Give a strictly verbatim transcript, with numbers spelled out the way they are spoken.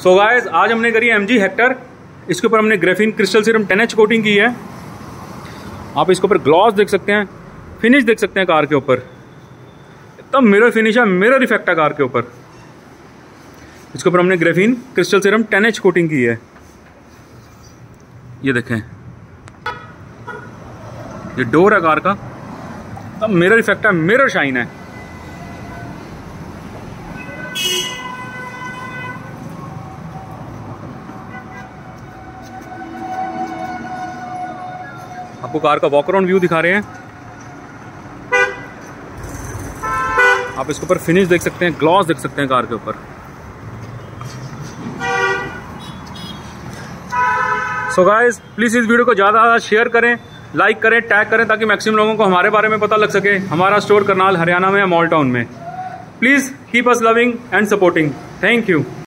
So guys आज हमने करी है एमजी हेक्टर। इसके ऊपर हमने graphene crystal serum ten H coating की है। आप इसके ऊपर ग्लॉस देख सकते हैं, फिनिश देख सकते हैं कार के ऊपर, एकदम मिरर फिनिश है, मिरर इफेक्ट है कार के ऊपर। इसके ऊपर हमने graphene crystal serum ten H coating की है। ये देखें, ये डोर है कार का, एकदम मिरर इफेक्ट है, मिरर शाइन है। आपको कार का वॉक अराउंड व्यू दिखा रहे हैं। आप इसके ऊपर फिनिश देख सकते हैं, ग्लॉस देख सकते हैं कार के ऊपर। सो गाइस प्लीज इस वीडियो को ज़्यादा ज़्यादा शेयर करें, लाइक करें, टैग करें, ताकि मैक्सिमम लोगों को हमारे बारे में पता लग सके। हमारा स्टोर करनाल हरियाणा में है, मॉल टाउन में। Please keep us loving and supporting. Thank you.